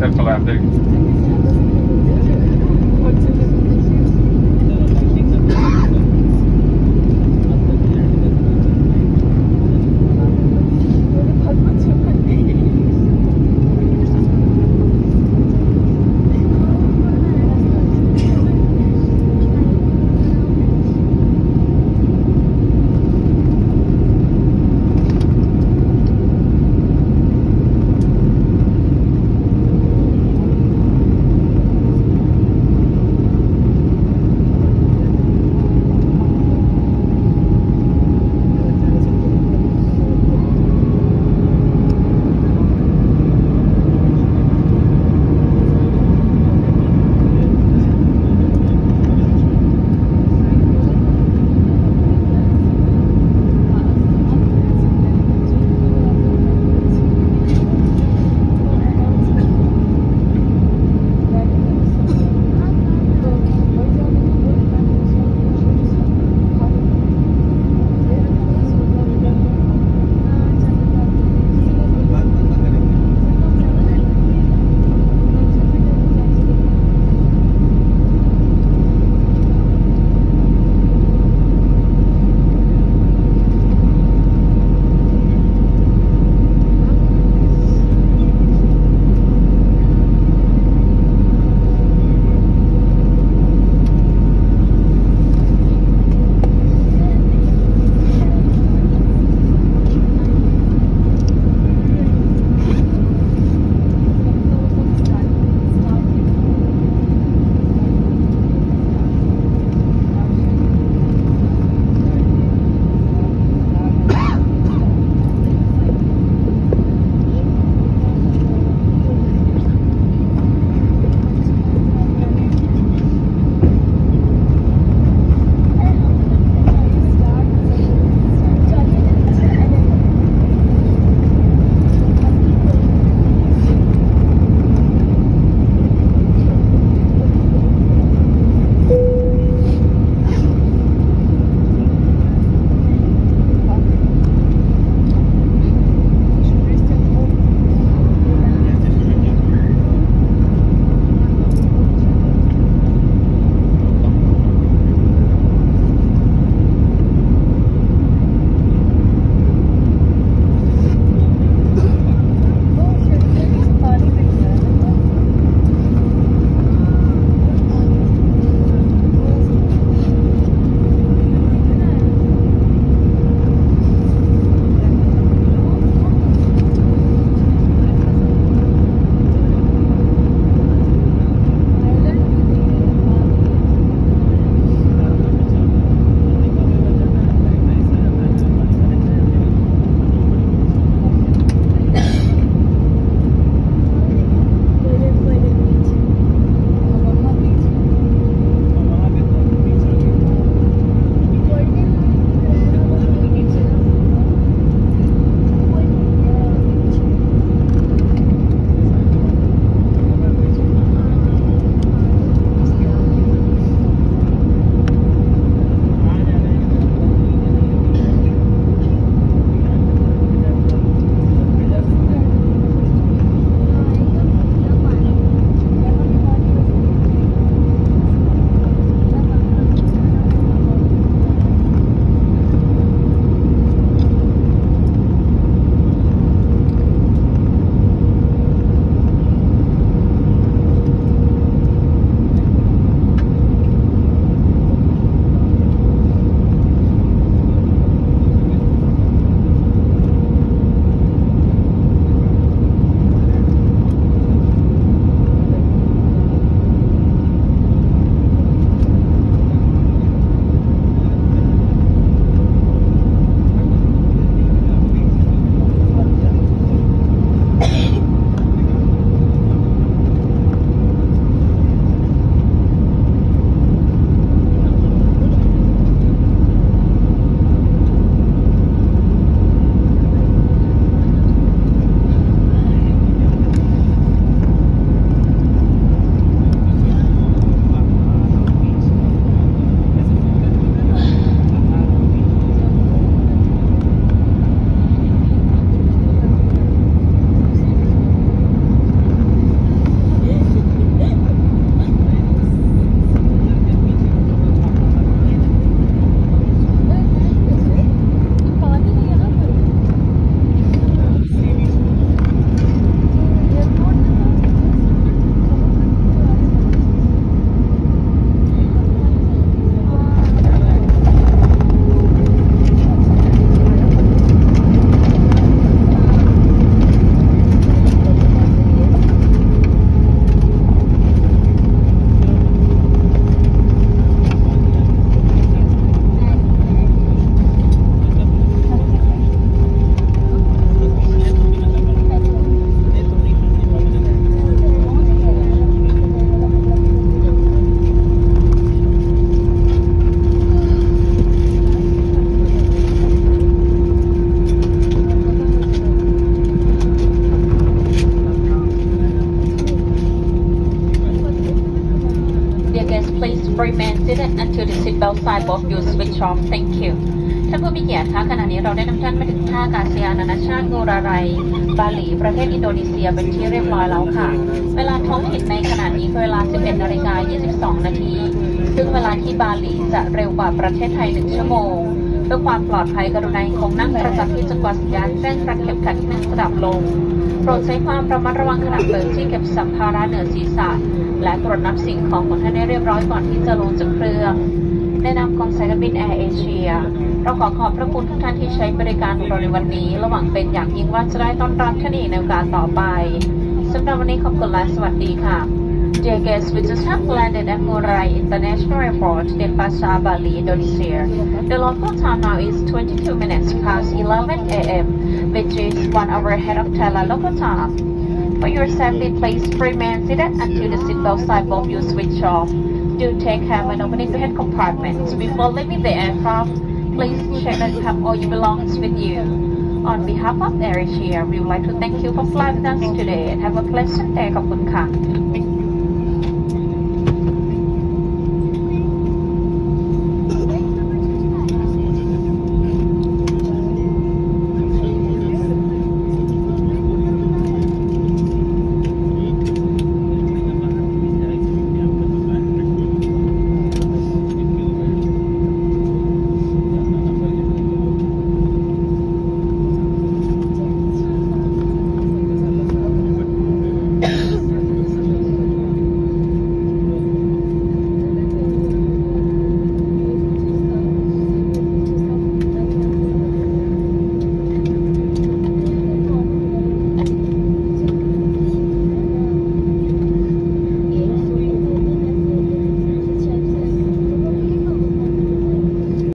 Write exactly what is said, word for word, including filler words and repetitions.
ntar kalau ada gitu. seatbelt sign both you switch off thank you ท่านผู้มีเกียรติคะขณะนี้เราได้นำท่านมาถึงท่าอากาศยานนานาชาติงูราไรบาหลีประเทศอินโดนีเซียเป็นที่เรียบร้อยแล้วค่ะเวลาท้องถิ่นในขณะนี้คือเวลา สิบเอ็ดนาฬิกายี่สิบสองนาทีซึ่งเวลาที่บาหลีจะเร็วกว่าประเทศไทยหนึ่งชั่วโมงเพื่อความปลอดภัยกรุณาคงนั่งประจำที่จนกว่าสัญญาณแจ้งรัดเข็มขัดที่นั่งสดับลงโปรดใช้ความระมัดระวังขณะเปิดที่เก็บสัมภาระเหนือศีรษะและตรวจนับสิ่งของของท่านให้เรียบร้อยก่อนที่จะลงจากเครื่องในนามของสายการบินแอร์เอเชียเราขอขอบพระคุณทุกท่านที่ใช้บริการของเราในวันนี้ระหวังเป็นอย่างยิ่งว่าจะได้ต้อนรับท่านอีกในโอกาสต่อไปสำหรับวันนี้ขอบคุณและสวัสดีค่ะ Dear guests, we just have landed at Mueang International Airport, Denpasar, Bali, Indonesia. The local time now is twenty-two minutes past eleven a m, which is one hour ahead of Thailand local time. For your safety, please remain seated until the seatbelt sign above you switch off. Do take care when opening the head compartments. Before leaving the aircraft, please check that you have all your belongings with you. On behalf of AirAsia, we would like to thank you for flying with us today and have a pleasant day. ขอบคุณค่ะ